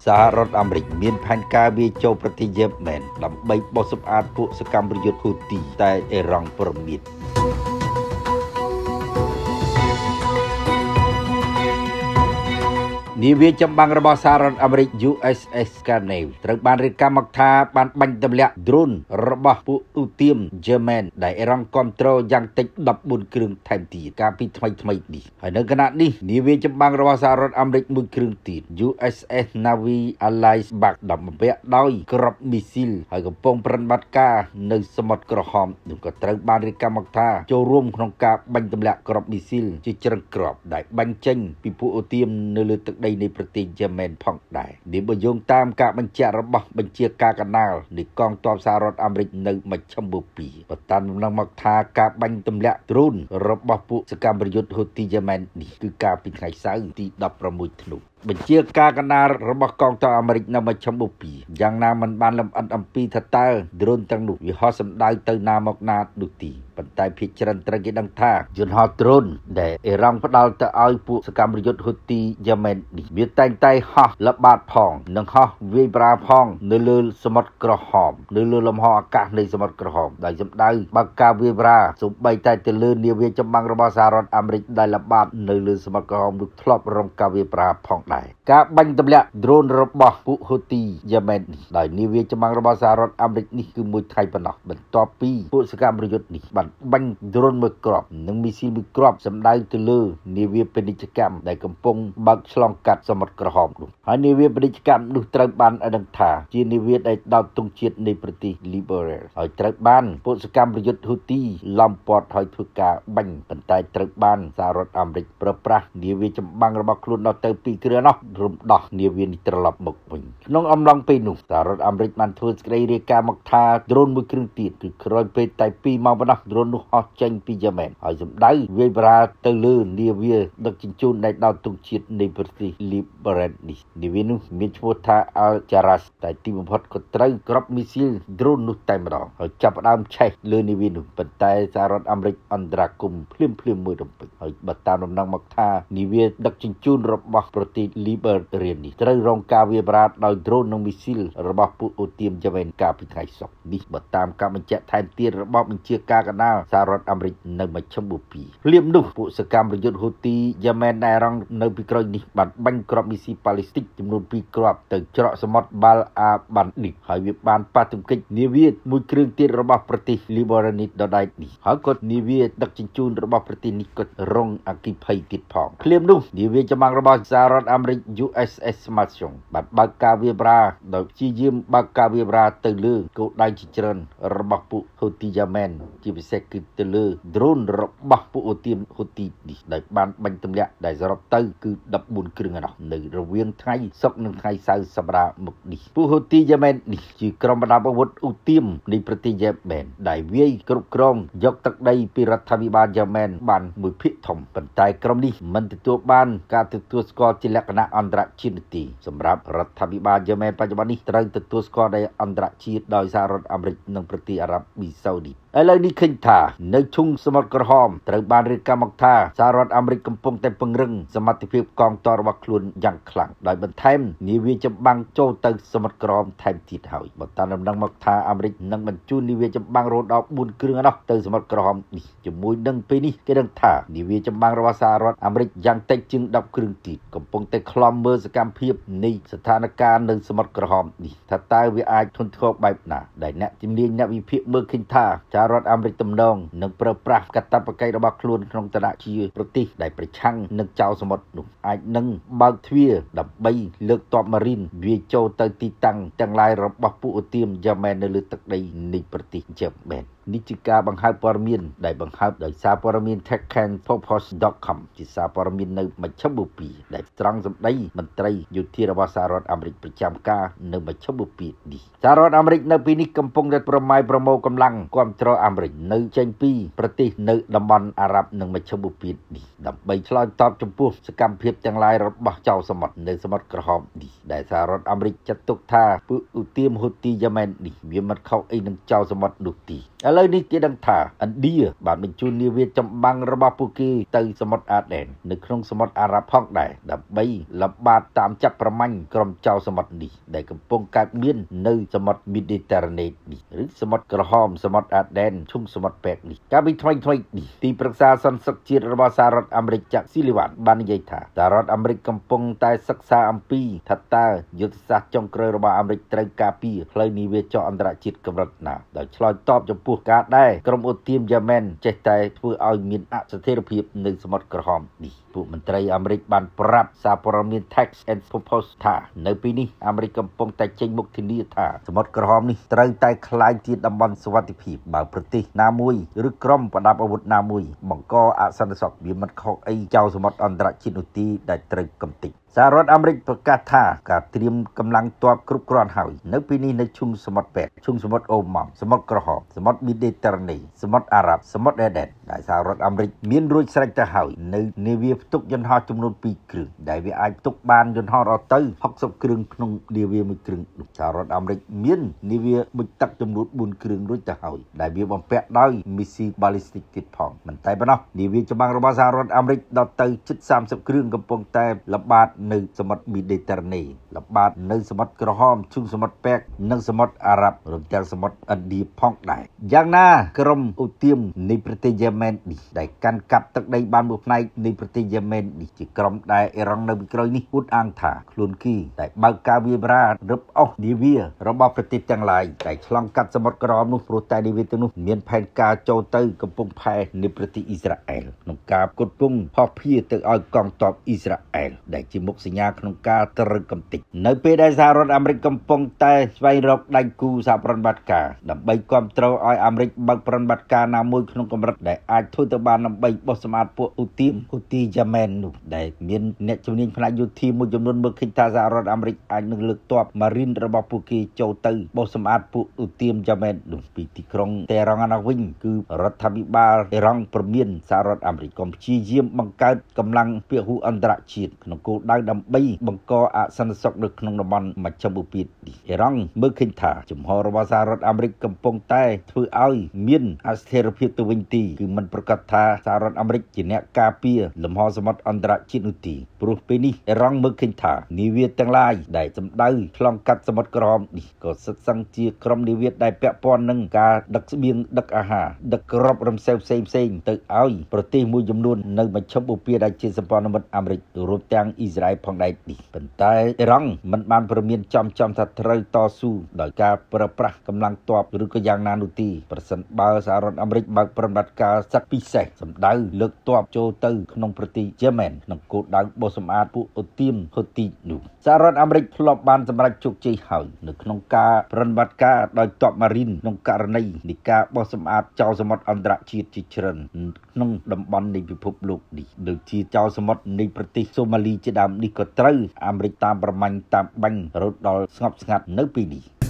សហរដ្ឋអាមេរិកមានផែនការវាយចូលប្រទេសយេម៉ែនដើម្បីបោសសម្អាតពួកសកម្មប្រយុទ្ធហ៊ូទីតែអ៊ីរ៉ង់ព្រមាននាវាចម្បាំងរបស់សហរដ្ឋអាមេរិក USS Carney ត្រូវបានរាយការណ៍មកថាបានបាញ់ទម្លាក់ drone របស់ពួកអ៊ូទីមយេម៉ែនដែលអ៊ីរ៉ង់គ្រប់គ្រងយ៉ាងតិច14គ្រឿងថែមទៀតកាលពីថ្មីនេះហើយនៅខណៈនេះនាវាចម្បាំងរបស់សហរដ្ឋអាមេរិកមួយគ្រឿងទៀត USS Navy Allies Buck បំពាក់ដោយគ្រាប់មីស៊ីលហើយកំពុងប្រតិបត្តិការនៅសមុទ្រក្រហមនោះក៏ត្រូវបានរាយការណ៍មកថាចូលរួមក្នុងការបាញ់ទម្លាក់គ្រាប់មីស៊ីលជាច្រើនគ្រាប់ដែលបាញ់ចេញពីពួកអ៊ូទីមនៅលើទឹកដីនៃប្រទេសយេម៉ែនផងដែរនេះបើយោងតាមការបញ្ជាក់របស់បញ្ជាការកណ្ដាលនៃកងទ័ពសហរដ្ឋអាមេរិកនៅមជ្ឈមបូព៌ាបន្តាមដំណឹងមកថាការបាញ់ទម្លាក់ដ្រូនរបស់ពួកសកម្មប្រយុទ្ធហ៊ូទីយេម៉ែននេះគឺកាលពីថ្ងៃសៅរ៍ទី16ធ្នូបញ្ជាការកណ្ដាលរបស់កងទ័ពអាមេរិកនៅមជ្ឈមបូព៌ាយ៉ាងណាមិនបានលម្អិតអំពីថាតើដ្រូនទាំងនោះវាហោះសម្ដៅទៅណាមកណានោះទេប៉ុន្តែភាគច្រើនត្រូវគេដឹងថាយន្តហោះដ្រូនដែលអ៊ីរ៉ង់ផ្ដាល់ទៅឲ្យពួកសកម្មប្រយុទ្ធហ៊ូទីយេម៉ែននេះវាតែងតែហោះល្បាតផងនិងហោះវាយប្រាផងនៅលើសមុទ្រក្រហមនៅលើលំហអាកាសនៃសមុទ្រក្រហមដោយសម្ដៅបើការវាយប្រាសូម្បីតែទៅលើនាវាចម្បាំងរបស់សហរដ្ឋអាមេរិកដែលល្បាតនៅលើសមុទ្រក្រហមនោះធ្លាប់រងការវាយប្រាផងការបាញ់ទម្លាក់ដ្រូនរបស់ពួកហ៊ូទីយេម៉ែននេះដោយនាវាចម្បាំងរបស់សហរដ្ឋអាមេរិកនេះគឺមួយថ្ងៃប៉ុណ្ណោះបន្ទាប់ពីពួកសកម្មប្រយុទ្ធនេះបានបាញ់ដ្រូនមួយគ្រាប់និងមីស៊ីលមួយគ្រាប់សម្ដៅទៅលើនាវាពាណិជ្ជកម្មដែលកំពុងបើកឆ្លងកាត់សមុទ្រក្រហមនោះហើយនាវាពាណិជ្ជកម្មនោះត្រូវបានឲ្យដឹងថាជានាវាដែលដោតទង់ជាតិនៃប្រទេសលីបេរីហើយត្រូវបានពួកសកម្មប្រយុទ្ធហ៊ូទីឡោមព័ទ្ធឲ្យធ្វើការបាញ់ប៉ុន្តែត្រូវបានសហរដ្ឋអាមេរិកប្រើប្រាស់នាវាចម្បាំងរបស់ខ្លួនដល់ទៅ2គ្រឿងនោះរំដោះនាវានេះត្រឡប់មកវិញក្នុងអំឡុងពេលនោះសហរដ្ឋអាមេរិកបានធ្វើសេចក្តីរាយការណ៍មកថាដ្រូនមួយគ្រឿងទៀតគឺក្រោយពេលតែ2ម៉ោងប៉ុណ្ណោះដ្រូននោះហោះចេញពីយេម៉ែនហើយសម្ដៅវាយបរាទៅលើនាវាដឹកជញ្ជូនដែលដោតទង់ជាតិនៃប្រទេសលីបេរីនេះនាវានោះមានឈ្មោះថា Al Jaras តែទីបំផុតក៏ត្រូវគ្រាប់មីស៊ីលដ្រូននោះតែម្ដងហើយចាប់ផ្ដើមឆេះលើនាវានោះប៉ុន្តែសហរដ្ឋអាមេរិកអន្តរាគមន៍ភ្លាមមួយរំពេចហើយបើតាមដំណឹងមកថានាវាដឹកជញ្ជូនរបស់ប្រទេសលីបេរីនេះត្រូវរងការវាយប្រហារដោយដ្រូននិងមីស៊ីលរបស់ពួកអ៊ូទីមយេម៉ែនកាលពីថ្ងៃសុក្រនេះបើតាមការបញ្ជាក់ថែមទៀតរបស់បញ្ជាការកណ្ដាលសហរដ្ឋអាមេរិកនៅមជ្ឈមបូព៌ាភ្លាមនោះពួកសកម្មប្រយុទ្ធហ៊ូទីយេម៉ែនដែលរងនៅពីក្រោយនេះបានបាញ់គ្រាប់មីស៊ីលប៉ាឡេស្ទិកចំនួន2គ្រាប់ទៅច្រកសមុទ្របាល់អាបានឌីហើយវាបានប៉ះទង្គិចនាវាមួយគ្រឿងទៀតរបស់ប្រទេសលីបេរីដដែលនេះហើយក៏នាវាដឹកជញ្ជូនរបស់ប្រទេសនេះក៏រងអគ្គិភ័យទៀតផងភ្លាមនោះនាវាចម្បាំងរបស់សហរដ្ឋអាមេរិក USS Matson បានបើកការវាយបរាដោយព្យាយាមបើកការវាយបរាទៅលើគោលដៅជាច្រើនរបស់ពួកហ៊ូទីយេម៉ែនជាពិសេសគឺទៅលើដ្រូនរបស់ពួកហ៊ូទីនេះដែលបានបាញ់ទម្លាក់ដែលសរុបទៅគឺ14គ្រឿងឯណោះនៅរវាងថ្ងៃសុក្រនិងថ្ងៃសៅរ៍សប្តាហ៍មុខនេះពួកហ៊ូទីយេម៉ែននេះជាក្រុមប្រដាប់អាវុធអ៊ូទីមនៃប្រទេសយេម៉ែនដែលវាយគ្រប់គ្រងយកទឹកដីពីរដ្ឋាភិបាលយេម៉ែនបានមួយភាគធំប៉ុន្តែក្រុមនេះមិនទទួលបានការទទួលស្គាល់ជាលក្ខណៈអន្តរជាតិទេសម្រាប់រដ្ឋាភិបាលយេម៉ែនបច្ចុប្បន្ននេះត្រូវទទួលស្គាល់ដោយអន្តរជាតិដោយសហរដ្ឋអាមេរិកនិងប្រទេសអារ៉ាប៊ីសាអូឌីតឥឡូវនេះឃើញថានៅឈុងសមុទ្រក្រហមត្រូវបានរាយការណ៍មកថាសហរដ្ឋអាមេរិកកំពុងតែពង្រឹងសមត្ថភាពកងទ័ពរបស់ខ្លួនយ៉ាងខ្លាំងដោយបន្ថែមនាវាចម្បាំងចូលទៅសមុទ្រក្រហមថែមទៀតហើយបើតាមដំណឹងមកថាអាមេរិកនឹងបញ្ជូននាវាចម្បាំងរហូតដល់4គ្រឿងនោះទៅសមុទ្រក្រហមនេះជាមួយនឹងពេលនេះគេដឹងថានាវាចម្បាំងរបស់សហរដ្ឋអាមេរិកយ៉ាងតិចជាង10គ្រឿងទៀតកំពុងតែខ្លំមើលសកម្មភាពនៃស្ថានភាពនៅសមុទ្រក្រហមនេះថាតើវាអាចធន់ធ្ងរបែបណាដែលអ្នកជំនាញអ្នកវិភាគមើលឃើញថាសហរដ្ឋអាមេរិកទំនងនឹងប្រើប្រាស់កាតព្វកិច្ចរបស់ខ្លួនក្នុងឋានៈជាប្រទេសដែលប្រឆាំងនឹងចៅសមុទ្រនោះអាចនឹងបើកទ្វារដើម្បីលើកទ័ពម៉ារីនវាចូលទៅទីតាំងទាំងឡាយរបស់ពួកអ៊ូទីមយេម៉ែននៅលើទឹកដីនៃប្រទេសយេម៉ែននេះជាការបង្ហើបព័ត៌មានដែលបង្ហើបដោយសារព័ត៌មាន techcanpost.com ជាសារព័ត៌មាននៅមជ្ឈមបូព៌ាដែលត្រង់សម្ដីមន្ត្រីយោធារបស់សហរដ្ឋអាមេរិកប្រចាំការនៅមជ្ឈមបូព៌ានេះសហរដ្ឋអាមេរិកនៅពេលនេះកំពុងតែប្រមូលកម្លាំងគាំទ្រអាមេរិកនៅចេញពីប្រទេសនៅតំបន់អារ៉ាប់និងមជ្ឈមបូព៌ានេះដើម្បីឆ្លើយតបចំពោះសកម្មភាពទាំងឡាយរបស់ចៅសមុទ្រនៅសមុទ្រក្រហមនេះដែលសហរដ្ឋអាមេរិកចាត់ទុកថាពួកឧទាមហ៊ូទីយេម៉ែននេះវាមិនខុសអីនឹងចៅសមុទ្រនោះទេឥឡូវលើនេះគេដឹងថាឥណ្ឌាបានបញ្ជូននាវាចម្បាំងរបស់ពួកគេទៅសមុទ្រអាដែននៅក្នុងសមុទ្រអារ៉ាប់ផងដែរដើម្បីល្បាតតាមចាប់ប្រមាញ់ក្រុមចៅសមុទ្រនេះដែលកំពុងកើតមាននៅសមុទ្រមីឌីតេរ៉ាណេនេះឬសមុទ្រក្រហមសមុទ្រអាដែនឈុំសមុទ្រប៉ែកនេះកាលពីថ្មីនេះទីប្រឹក្សាសន្តិសុខជាតិរបស់សហរដ្ឋអាមេរិកចាក់ស៊ីលីវ៉ាន់បាននិយាយថាសហរដ្ឋអាមេរិកកំពុងតែសិក្សាអំពីថាតើយុទ្ធសាស្ត្រចុងក្រោយរបស់អាមេរិកត្រូវការពារផ្លូវនាវាចរអន្តរជាតិកម្រិតណាដោយឆ្លើយតបចំពោះការដែលក្រុមអូទាមយេម៉ែនចេះតែធ្វើឲ្យមានអស្ថិរភាពនៅសមុទ្រក្រហមនេះពួកមន្ត្រីអាមេរិកបានប្រាប់សារព័ត៌មាន Text and Post ថានៅពេលនេះអាមេរិកកំពុងតែចេញមុខធានាថាសមុទ្រក្រហមនេះត្រូវតែក្លាយជាតំបន់សុវត្ថិភាពបើប្រទេសណាមួយឬក្រុមប្រដាប់អាវុធណាមួយបង្កអសន្តិសុខវាមិនខុសអីចៅសមុទ្រអន្តរជាតិនោះទេដែលត្រូវកំទេចសហរដ្ឋអាមេរិកប្រកាសថាការត្រៀមកម្លាំងទ័ពគ្រប់គ្រាន់ហើយនៅពេលនេះនៅឈុំសមុទ្រប៉ែកឈុំសមុទ្រអូម៉ង់សមុទ្រក្រហមសមុទ្រមីឌីតេរ៉ាណេសមុទ្រអារ៉ាប់សមុទ្រអេដែនដែលសហរដ្ឋអាមេរិកមានរួចស្រេចទៅហើយនៅនាវាផ្ទុកយន្តហោះចំនួន2គ្រឿងដែលវាអាចផ្ទុកបានយន្តហោះដល់ទៅ60គ្រឿងក្នុងនាវាមួយគ្រឿងសហរដ្ឋអាមេរិកមាននាវាមុជទឹកចំនួន4គ្រឿងរួចទៅហើយដែលវាបំពាក់ដោយមីស៊ីល ballistic ទៀតផងមិនតែប៉ុណ្ណោះនាវាចម្បាំងរបស់សហរដ្ឋអាមេរិកដល់ទៅជិត30គ្រឿងកំពុងតែល្បាតនៅសមុទ្រមីឌីតេរ៉ាណេល្បាតនៅសមុទ្រក្រហមឈូងសមុទ្រប៉ែកនិងសមុទ្រអារ៉ាប់រួមទាំងសមុទ្រឥណ្ឌាផងដែរយ៉ាងណាក្រុមអូទាមនៃប្រទេសយេម៉ែននេះដែលកាន់កាប់ទឹកដីបានមួយផ្នែកនៃប្រទេសយេម៉ែននេះជាក្រុមដែលអ៊ីរ៉ង់នៅពីក្រោយនេះអួតអាងថាខ្លួនគេតែបើកការវាយបរារឹបអូសនាវារបស់ប្រទេសទាំងឡាយដែលឆ្លងកាត់សមុទ្រក្រហមនោះព្រោះតែនាវាទាំងនោះមានផែនការចូលទៅកំពង់ផែនៃប្រទេសអ៊ីស្រាអែលក្នុងការផ្គត់ផ្គង់ភស្តុភារទៅឲ្យកងទ័ពអ៊ីស្រាអែលដែលជាមុខសញ្ញាក្នុងការត្រូវកំទេចនៅពេលដែលសហរដ្ឋអាមេរិកកំពុងតែស្វែងរកដៃគូសហប្រតិបត្តិការដើម្បីគ្រប់គ្រងឲ្យអាមេរិកបើកប្រតិបត្តិការណាមួយក្នុងកម្រិតដែលអាចធ្វើទៅបានដើម្បីបោះសម្អាតពួកអូទីយេម៉ែននោះដែលមានអ្នកជំនាញផ្នែកយោធាមួយចំនួនមើលឃើញថាសហរដ្ឋអាមេរិកអាចនឹងលើកទ័ពម៉ារីនរបស់ពួកគេចូលទៅបោះសម្អាតពួកអូទីយេម៉ែននោះពីទីក្រុងតេហ៍រ៉ង់ណាវិញគឺរដ្ឋាភិបាលអ៊ីរ៉ង់ព្រមានសហរដ្ឋអាមេរិកក៏ព្យាយាមបង្កើតកម្លាំងពហុអន្តរជាតិក្នុងគោលដៅដើម្បីបង្កអសន្តិសុខនៅក្នុងតំបន់មជ្ឈមបូព៌ានេះអ៊ីរ៉ង់មើលឃើញថាជំហររបស់សហរដ្ឋអាមេរិកកំពុងតែធ្វើឲ្យមានអស្ថិរភាពទៅវិញទីគឺមិនប្រកាសថាសហរដ្ឋអាមេរិកជាអ្នកការពារលំហសមុទ្រអន្តរជាតិនោះទេព្រោះពេលនេះអ៊ីរ៉ង់មើលឃើញថានាវាទាំងឡាយដែលសម្ដៅឆ្លងកាត់សមុទ្រក្រហមនេះក៏សិតសឹងជាក្រុមនាវាដែលពាក់ព័ន្ធនឹងការដឹកស្បៀងដឹកអាហារដឹកគ្រាប់រំសេវផ្សេងទៅឲ្យប្រទេសមួយចំនួននៅមជ្ឈមបូព៌ាដែលជាសម្ព័ន្ធមិត្តអាមេរិករួមទាំងអ៊ីស្រាអែលផងដែរនេះប៉ុន្តែអ៊ីរ៉ង់មិនបានព្រមានចំថាត្រូវតស៊ូដោយការប្រើប្រាស់កម្លាំងទ័ពឬក៏យ៉ាងណានោះទេប្រសិនបើសហរដ្ឋអាមេរិកបើកប្រតិបត្តិការសឹកពិសេសសម្ដៅលើកទ័ពចូលទៅក្នុងប្រទេសយេម៉ែនក្នុងគោលដៅបោះសម្អាតពួកអូទាមហ៊ូទីនោះសហរដ្ឋអាមេរិកធ្លាប់បានសម្រេចជោគជ័យហើយនៅក្នុងការប្រតិបត្តិការដោយទ័ពម៉ារីនក្នុងករណីនៃការបោះសម្អាតចៅសមុទ្រអន្តរជាតិជាច្រើនក្នុងតំបន់នៃពិភពលោកនេះដូចជាចៅសមុទ្រនៃប្រទេសសូម៉ាលីជាដើមនេះក៏ត្រូវអាមេរិកតាមប្រមាញ់តាមបាញ់រហូតដល់ស្ងប់ស្ងាត់នៅពេលនេះ